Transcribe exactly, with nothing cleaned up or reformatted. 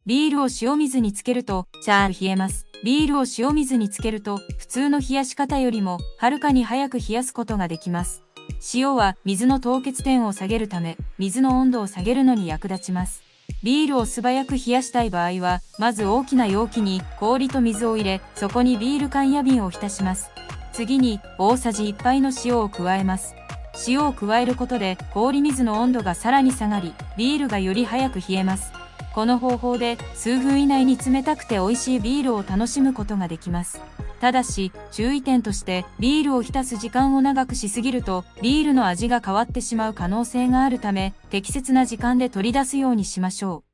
ビールを塩水につけると、ちゃー冷えます。ビールを塩水につけると、普通の冷やし方よりも、はるかに早く冷やすことができます。塩は水の凍結点を下げるため、水の温度を下げるのに役立ちます。ビールを素早く冷やしたい場合は、まず大きな容器に氷と水を入れ、そこにビール缶や瓶を浸します。次に、大さじいっぱいの塩を加えます。塩を加えることで、氷水の温度がさらに下がり、ビールがより早く冷えます。この方法で、数分以内に冷たくて美味しいビールを楽しむことができます。ただし、注意点として、ビールを浸す時間を長くしすぎると、ビールの味が変わってしまう可能性があるため、適切な時間で取り出すようにしましょう。